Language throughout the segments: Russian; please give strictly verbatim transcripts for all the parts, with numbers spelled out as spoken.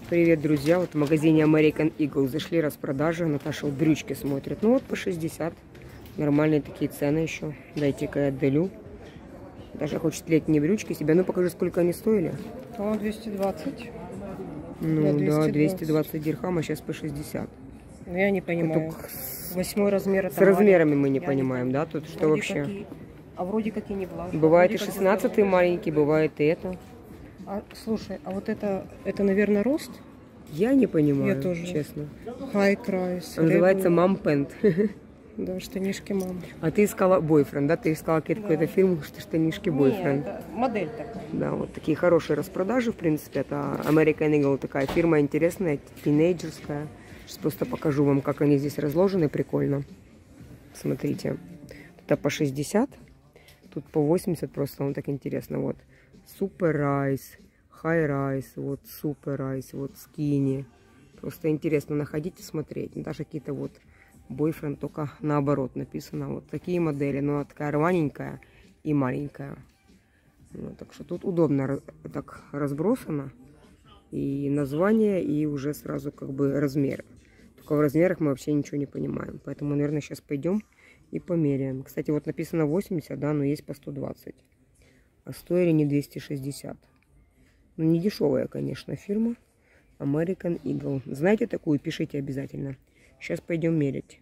Привет, друзья! Вот в магазине American Eagle зашли распродажи. Наташа вот брючки смотрит. Ну вот по шестьдесят. Нормальные такие цены еще. Дайте-ка я отделю. Даже хочет летние брючки себе. Ну покажи, сколько они стоили. О, двести двадцать. Ну да, двести двадцать, да, двести двадцать дирхам, а сейчас по шестьдесят. Ну я не понимаю. С... Восьмой размер. С размерами мы не я понимаем, не да? Тут что вроде вообще? Какие... А вроде как и не влажно. Бывает вроде и шестнадцатый маленький, бывает и это. А, слушай, а вот это, это, наверное, рост? Я не понимаю, Я тоже. честно. High Rise. Называется Mom Pant. Да, штанишки мам. А ты искала бойфренд, да? Ты искала да. какой-то фильм, что штанишки бойфренд. Нет, это модель такая. Да, вот такие хорошие распродажи, в принципе. Это American Eagle, такая фирма интересная, тинейджерская. Сейчас просто покажу вам, как они здесь разложены, прикольно. Смотрите. Это по шестьдесят, тут по восемьдесят, просто вам так интересно. Вот Super Rise, High Rise, вот Super Rise, вот Skinny. Просто интересно находить и смотреть. Даже какие-то вот бойфренд, только наоборот написано. Вот такие модели, но она такая рваненькая и маленькая. Ну, так что тут удобно так разбросано. И название, и уже сразу как бы размеры. Только в размерах мы вообще ничего не понимаем. Поэтому, наверное, сейчас пойдем и померяем. Кстати, вот написано восемьдесят, да, но есть по сто двадцать. А стоили не двести шестьдесят. Ну, не дешевая, конечно, фирма. American Eagle. Знаете такую? Пишите обязательно. Сейчас пойдем мерить.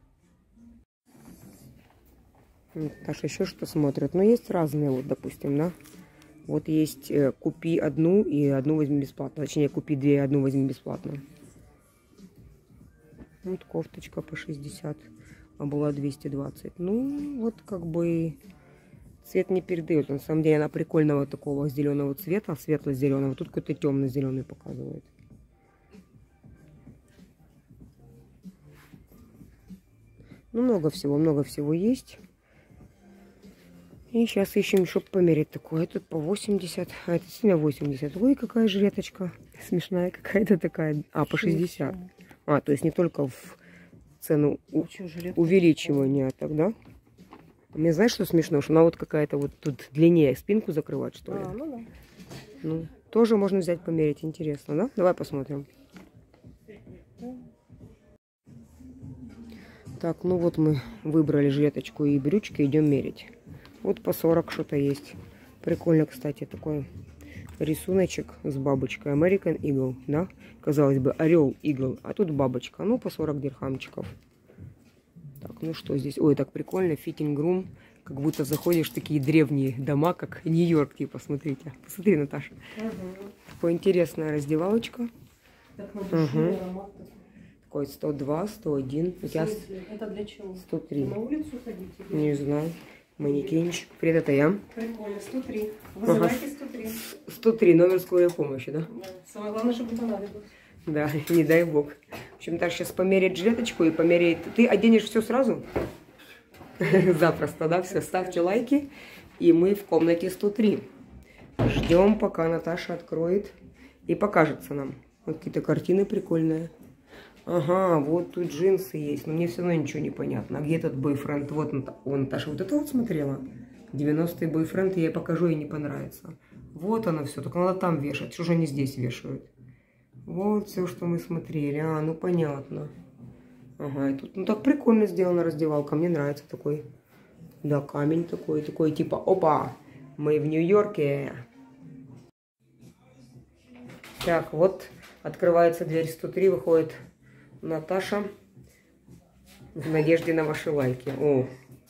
Наташа еще что смотрит. Ну, есть разные, вот, допустим, да. Вот есть э, купи одну и одну возьми бесплатно. Точнее, купи две и одну возьми бесплатно. Вот кофточка по шестьдесят. А была двести двадцать. Ну, вот как бы цвет не передает. На самом деле она прикольного такого зеленого цвета, светло-зеленого. Тут какой-то темно-зеленый показывает. Ну, много всего, много всего есть. И сейчас ищем, чтобы померить такое. Тут по восемьдесят, а это сильно восемьдесят. Ой, какая жилеточка. Смешная какая-то такая. А, по шестьдесят. А, то есть не только в цену у... увеличивания тогда. Мне знаешь, что смешно? Что она вот какая-то вот тут длиннее спинку закрывать, что ли? А, ну да. Ну, тоже можно взять, померить. Интересно, да? Давай посмотрим. Так, ну вот мы выбрали жилеточку и брючки, идем мерить. Вот по сорок что-то есть. Прикольно, кстати, такой рисуночек с бабочкой. American Eagle, да? Казалось бы, орел, игл, а тут бабочка. Ну, по сорок дирхамчиков. Так, ну что здесь? Ой, так прикольно, fitting room. Как будто заходишь в такие древние дома, как Нью-Йорк, типа, смотрите. Посмотри, Наташа. Угу. Такая интересная раздевалочка. Так, угу. Такой сто два, сто один. У тебя это для чего? сто три. На улицу ходите? Не знаю. Манекенчик. Привет, это я. Прикольно, сто три. Вызывайте ага. сто три. сто три, номер скорой помощи, да? Да. Самое главное, чтобы понадобилось. Да, не дай бог. В общем, так сейчас померяет жилеточку и померяет. Ты оденешь все сразу? Запросто, да? Все, ставьте лайки. И мы в комнате сто три. Ждем, пока Наташа откроет и покажется нам. Вот какие-то картины прикольные. Ага, вот тут джинсы есть, но мне все равно ничего не понятно. А где этот бойфренд? Вот он, Наташа, вот это вот смотрела? девяностый бойфренд, я ей покажу, ей не понравится. Вот оно все, только надо там вешать. Что же они здесь вешают? Вот все, что мы смотрели. А, ну понятно. Ага, и тут, ну так прикольно сделана раздевалка, мне нравится такой. Да, камень такой, такой типа, опа, мы в Нью-Йорке. Так, вот открывается дверь сто три, выходит Наташа в надежде на ваши лайки. О,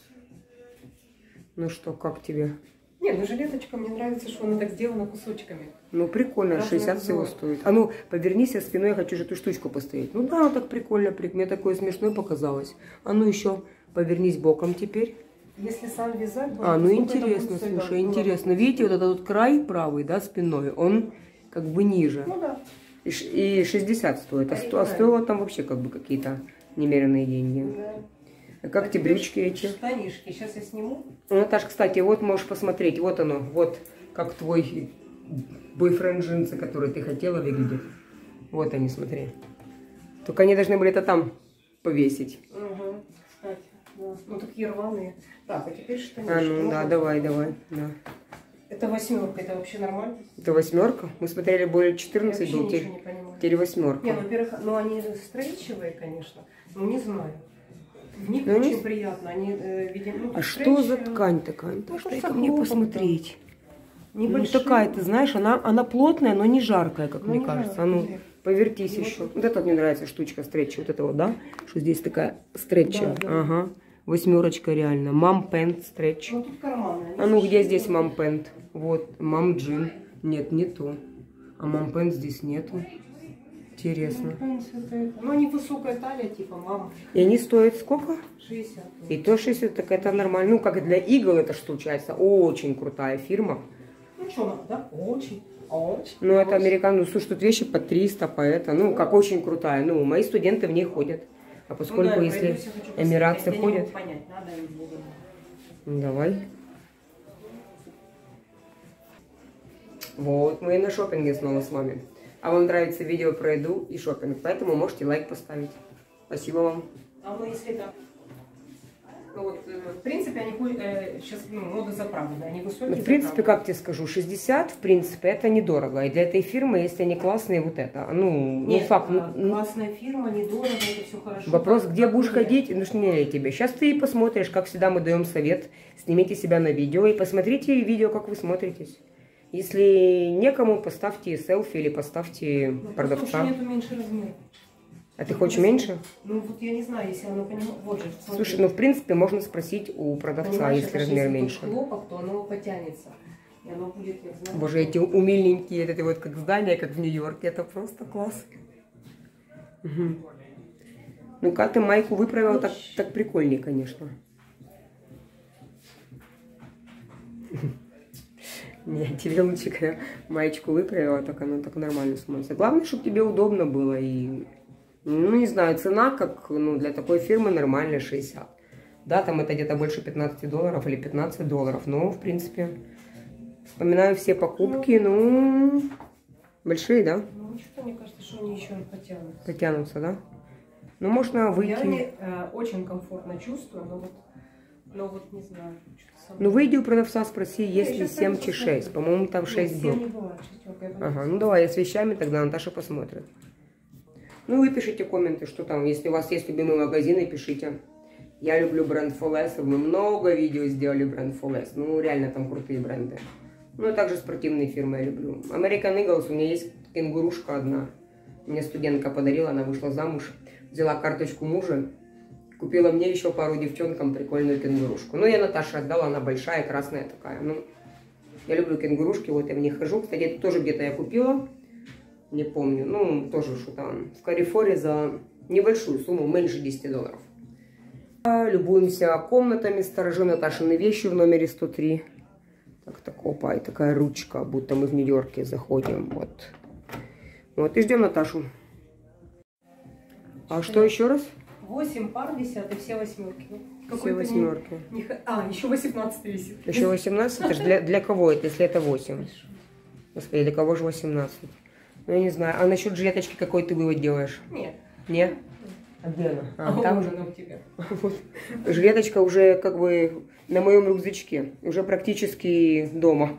ну что, как тебе? Не, ну жилеточка, мне нравится, что она так сделана кусочками. Ну прикольно, шестьдесят всего стоит. А ну, повернись я спиной, я хочу же эту штучку постоять. Ну да, так прикольно, мне такое смешное показалось. А ну еще повернись боком теперь. Если сам вязать... А, ну интересно, слушай, интересно. Видите, вот этот вот край правый, да, спиной, он как бы ниже. Ну да. И шестьдесят стоит, а, сто, а стоило там вообще как бы какие-то немеренные деньги. Да. А как а тебе брючки эти? Штанишки, сейчас я сниму. Ну, Наташ, кстати, вот можешь посмотреть, вот оно, вот как твой бойфренд джинсы, которые ты хотела, выглядит. Вот они, смотри. Только они должны были это там повесить. Угу, кстати, да. Ну такие рваные. Так, а теперь штанишки. А ну, да, давай, давай, да. Это восьмерка, это вообще нормально? Это восьмерка? Мы смотрели более четырнадцать, был теперь, теперь восьмерка. Не, ну, во-первых, ну они стрейчевые, конечно, но не знаю. В них ну, очень не... приятно. Они, э, видимо, ну, а стрейчевые. Что за ткань такая? Ну, дай ко мне посмотреть. Ну, такая, ты знаешь, она, она плотная, но не жаркая, как ну, мне кажется. Жаркая. А ну, повертись и еще. Вот, вот это вот мне нравится штучка стретча. Вот это вот, да? Что здесь такая стретча. Да, да. Ага. Восьмерочка реально. Мам Пент стретч. Ну, тут карманы. А ну, где здесь Мам Пент? Вот, Мам Джин. Нет, не то. А Мам Пент здесь нету. Интересно. Ну, они высокая талия, типа мама. И они стоят сколько? шестьдесят. И то шестьдесят, так это нормально. Ну, как и для игл это штучается. Очень крутая фирма. Ну, что надо, да? Очень. Очень. Ну, это американцы. Ну, слушай, тут вещи по триста, по это. Ну, как очень крутая. Ну, мои студенты в ней ходят. А поскольку, ну, да, если пройдусь, эмиратцы ходят... Понять, надо или ну, давай. Вот, мы и на шопинге снова с вами. А вам нравится видео про еду и шопинг, поэтому можете лайк поставить. Спасибо вам. А мы если так... Ну, вот, в принципе, они э, сейчас ну, мода заправленная, они высокие. Ну, в принципе, как тебе скажу, шестьдесят, в принципе, это недорого. И для этой фирмы, если они классные, вот это. Ну, нет, не факт. А, ну, классная фирма, недорого, это все хорошо. Вопрос, как, где как будешь мне? ходить, ну что не тебе. Сейчас ты и посмотришь, как всегда мы даем совет. Снимите себя на видео и посмотрите видео, как вы смотритесь. Если некому, поставьте селфи или поставьте ну, продавца. Нету меньше размера. А ты хочешь меньше? Ну вот я не знаю, если оно понимает. Вот же, смотри. Слушай, ну в принципе можно спросить у продавца, понимаешь, если размер если меньше. хлопок, то оно потянется. И оно будет, я знаю, Боже, эти умильненькие, это вот как здание, как в Нью-Йорке, это просто класс. Угу. Ну как ты майку выправила, так, так прикольнее, конечно. Нет, тебе лучше, когда маечку выправила, так она так нормально смотрится. Главное, чтобы тебе удобно было. И, ну, не знаю, цена, как ну, для такой фирмы, нормальная, шестьдесят. Да, там это где-то больше пятнадцати долларов или пятнадцать долларов. Но, в принципе, вспоминаю все покупки, ну, большие, да? Ну, что-то мне кажется, что они еще потянутся. Потянутся, да? Ну, можно выйти. Я не, э, очень комфортно чувствую, но вот, но вот не знаю. Ну, выйди у продавца, спроси, есть ли семь чи шесть. По-моему, там шесть был. Ага, ну давай, я с вещами тогда Наташа посмотрит. Ну, вы пишите комменты, что там. Если у вас есть любимые магазины, пишите. Я люблю бренд Фолес. Мы много видео сделали бренд Фолес. Ну, реально там крутые бренды. Ну, и также спортивные фирмы я люблю. American Eagle, у меня есть кенгурушка одна. Мне студентка подарила, она вышла замуж. Взяла карточку мужа. Купила мне еще пару девчонкам прикольную кенгурушку. Ну, я Наташе отдала, она большая, красная такая. Ну, я люблю кенгурушки, вот я в них хожу. Кстати, это тоже где-то я купила. Не помню. Ну, тоже что-то в Карифоре за небольшую сумму, меньше десяти долларов. Любуемся комнатами, сторожу Наташины вещи в номере сто три. Так, так, опа, и такая ручка, будто мы в Нью-Йорке заходим. Вот. Вот, и ждем Наташу. А что еще раз? восемь пар висят и все восьмерки. Все восьмерки. Не, не, а, еще восемнадцать висит. Еще восемнадцать? Это же для, для кого это, если это восемь? Господи, для кого же восемнадцать? Ну, я не знаю. А насчет жилеточки какой ты вывод делаешь? Нет. Нет? А где она? А, а там уже у тебя. Вот. Жилеточка уже как бы на моем рюкзачке. Уже практически дома.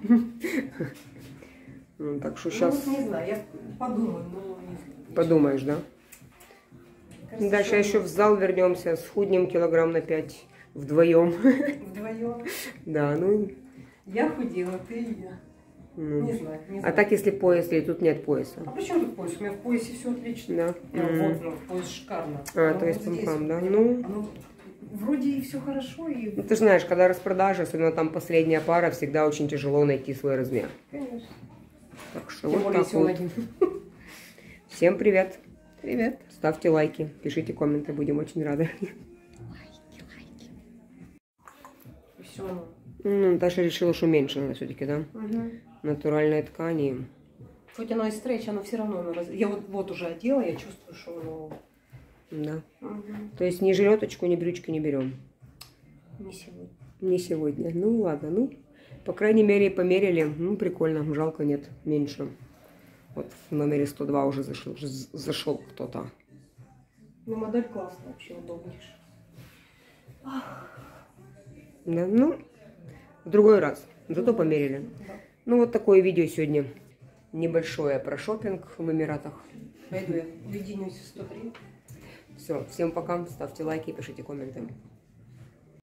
Ну, так что сейчас... Ну, вот не знаю, я подумаю, но не знаю. Подумаешь, да? Кажется, дальше еще в зал вернемся, схуднем килограмм на пять вдвоем. Вдвоем? Да, ну... Я худела, ты и я. Ну. Не знаю, не знаю. А так, если пояс, или тут нет пояса? А при чем тут пояс? У меня в поясе все отлично. Да. Ну, Mm. вот, ну, пояс шикарно. А, но то есть вот здесь пам-пам, да? вот, Ну... оно вроде и все хорошо, и... Ну, ты же знаешь, когда распродажа, особенно там последняя пара, всегда очень тяжело найти свой размер. Конечно. Так что Тем вот более, так вот. один. Всем привет. Привет. Ставьте лайки, пишите комменты, будем очень рады. Лайки, лайки. И все. Ну, Наташа решила, что меньше надо все-таки, да? Угу. Натуральной ткани. Хоть оно и стрейч, оно все равно... Оно раз... Я вот, вот уже одела, я чувствую, что оно... Да. Угу. То есть ни жилеточку, ни брючки не берем. Не сегодня. Не сегодня. Ну ладно, ну, по крайней мере, померили. Ну, прикольно, жалко нет, меньше. Вот в номере сто два уже зашел, зашел кто-то. Ну, модель классная, вообще удобнейшая. Да, ну, в другой раз. Зато померили. Да. Ну, вот такое видео сегодня. Небольшое про шопинг в Эмиратах. Пойду я в единицу сто три. Все, всем пока. Ставьте лайки, пишите комменты.